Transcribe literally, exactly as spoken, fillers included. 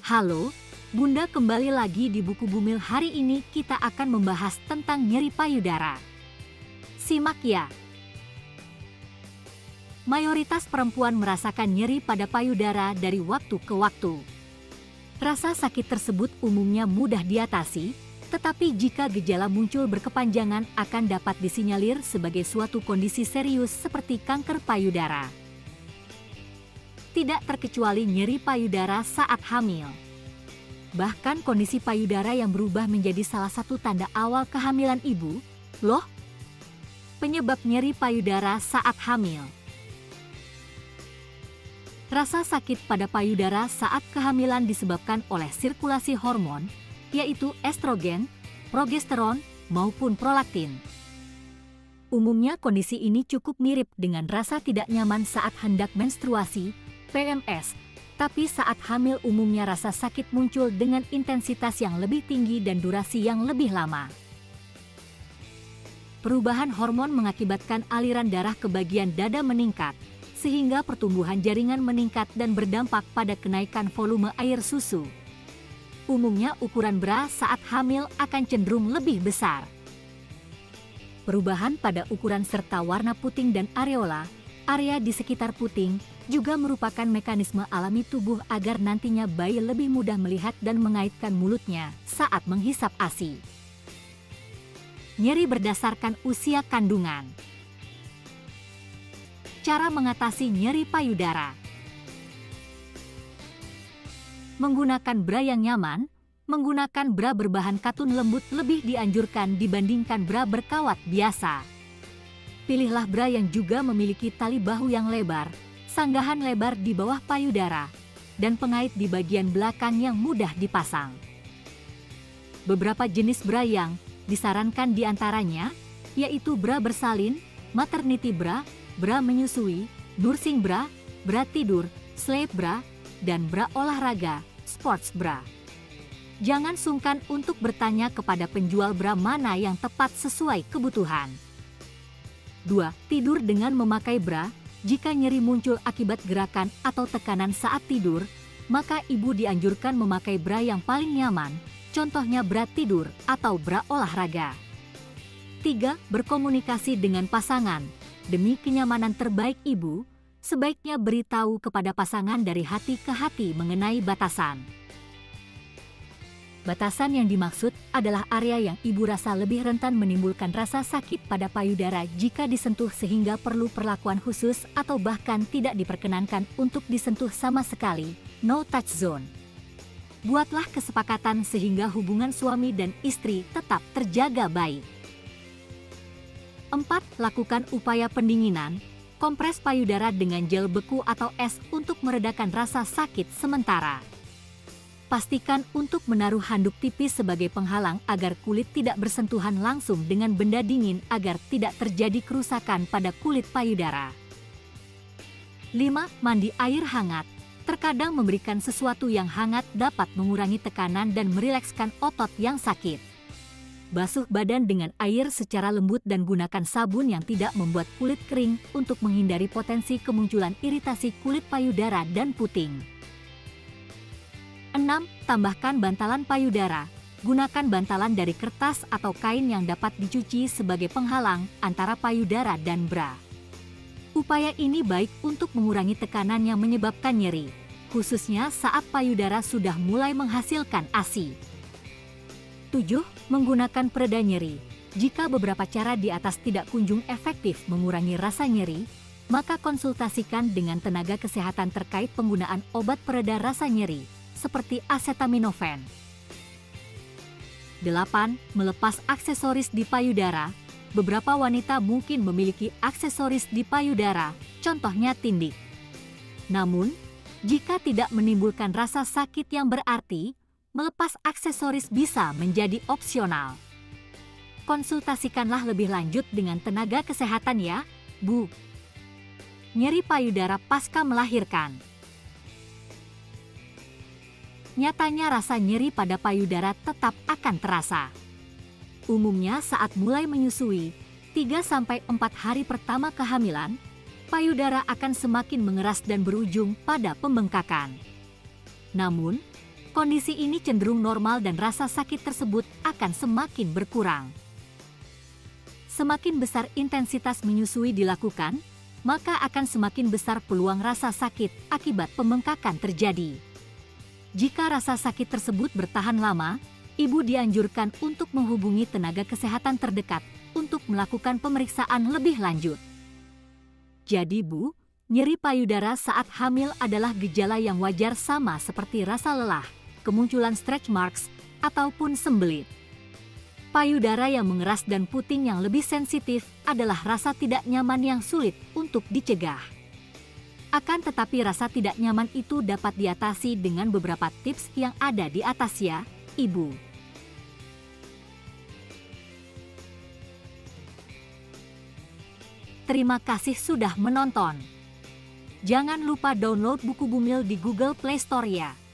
Halo, Bunda kembali lagi di Buku Bumil. Hari ini kita akan membahas tentang nyeri payudara. Simak ya. Mayoritas perempuan merasakan nyeri pada payudara dari waktu ke waktu. Rasa sakit tersebut umumnya mudah diatasi, tetapi jika gejala muncul berkepanjangan akan dapat disinyalir sebagai suatu kondisi serius seperti kanker payudara. Tidak terkecuali nyeri payudara saat hamil. Bahkan kondisi payudara yang berubah menjadi salah satu tanda awal kehamilan ibu. Loh, penyebab nyeri payudara saat hamil. Rasa sakit pada payudara saat kehamilan disebabkan oleh sirkulasi hormon, yaitu estrogen, progesteron, maupun prolaktin. Umumnya kondisi ini cukup mirip dengan rasa tidak nyaman saat hendak menstruasi, P M S, tapi saat hamil umumnya rasa sakit muncul dengan intensitas yang lebih tinggi dan durasi yang lebih lama. Perubahan hormon mengakibatkan aliran darah ke bagian dada meningkat, sehingga pertumbuhan jaringan meningkat dan berdampak pada kenaikan volume air susu. Umumnya ukuran bra saat hamil akan cenderung lebih besar. Perubahan pada ukuran serta warna puting dan areola, area di sekitar puting, juga merupakan mekanisme alami tubuh agar nantinya bayi lebih mudah melihat dan mengaitkan mulutnya saat menghisap A S I. Nyeri berdasarkan usia kandungan. Cara mengatasi nyeri payudara. Menggunakan bra yang nyaman. Menggunakan bra berbahan katun lembut lebih dianjurkan dibandingkan bra berkawat biasa. Pilihlah bra yang juga memiliki tali bahu yang lebar, sanggahan lebar di bawah payudara, dan pengait di bagian belakang yang mudah dipasang. Beberapa jenis bra yang disarankan diantaranya, yaitu bra bersalin, maternity bra, bra menyusui, nursing bra, bra tidur, sleep bra, dan bra olahraga, sports bra. Jangan sungkan untuk bertanya kepada penjual bra mana yang tepat sesuai kebutuhan. dua. Tidur dengan memakai bra. Jika nyeri muncul akibat gerakan atau tekanan saat tidur, maka ibu dianjurkan memakai bra yang paling nyaman, contohnya bra tidur atau bra olahraga. tiga. Berkomunikasi dengan pasangan. Demi kenyamanan terbaik ibu, sebaiknya beritahu kepada pasangan dari hati ke hati mengenai batasan. Batasan yang dimaksud adalah area yang ibu rasa lebih rentan menimbulkan rasa sakit pada payudara jika disentuh sehingga perlu perlakuan khusus atau bahkan tidak diperkenankan untuk disentuh sama sekali, no touch zone. Buatlah kesepakatan sehingga hubungan suami dan istri tetap terjaga baik. empat. Lakukan upaya pendinginan, kompres payudara dengan gel beku atau es untuk meredakan rasa sakit sementara. Pastikan untuk menaruh handuk tipis sebagai penghalang agar kulit tidak bersentuhan langsung dengan benda dingin agar tidak terjadi kerusakan pada kulit payudara. lima. Mandi air hangat. Terkadang memberikan sesuatu yang hangat dapat mengurangi tekanan dan merilekskan otot yang sakit. Basuh badan dengan air secara lembut dan gunakan sabun yang tidak membuat kulit kering untuk menghindari potensi kemunculan iritasi kulit payudara dan puting. enam. Tambahkan bantalan payudara. Gunakan bantalan dari kertas atau kain yang dapat dicuci sebagai penghalang antara payudara dan bra. Upaya ini baik untuk mengurangi tekanan yang menyebabkan nyeri, khususnya saat payudara sudah mulai menghasilkan A S I. tujuh. Menggunakan pereda nyeri. Jika beberapa cara di atas tidak kunjung efektif mengurangi rasa nyeri, maka konsultasikan dengan tenaga kesehatan terkait penggunaan obat pereda rasa nyeri, seperti acetaminophen. delapan. Melepas aksesoris di payudara. Beberapa wanita mungkin memiliki aksesoris di payudara, contohnya tindik. Namun, jika tidak menimbulkan rasa sakit yang berarti, melepas aksesoris bisa menjadi opsional. Konsultasikanlah lebih lanjut dengan tenaga kesehatan ya, Bu. Nyeri payudara pasca melahirkan. Nyatanya rasa nyeri pada payudara tetap akan terasa. Umumnya saat mulai menyusui, tiga sampai empat hari pertama kehamilan, payudara akan semakin mengeras dan berujung pada pembengkakan. Namun, kondisi ini cenderung normal dan rasa sakit tersebut akan semakin berkurang. Semakin besar intensitas menyusui dilakukan, maka akan semakin besar peluang rasa sakit akibat pembengkakan terjadi. Jika rasa sakit tersebut bertahan lama, ibu dianjurkan untuk menghubungi tenaga kesehatan terdekat untuk melakukan pemeriksaan lebih lanjut. Jadi Bu, nyeri payudara saat hamil adalah gejala yang wajar sama seperti rasa lelah, kemunculan stretch marks, ataupun sembelit. Payudara yang mengeras dan puting yang lebih sensitif adalah rasa tidak nyaman yang sulit untuk dicegah. Akan tetapi rasa tidak nyaman itu dapat diatasi dengan beberapa tips yang ada di atas ya, Ibu. Terima kasih sudah menonton. Jangan lupa download buku Bumil di Google Play Store ya.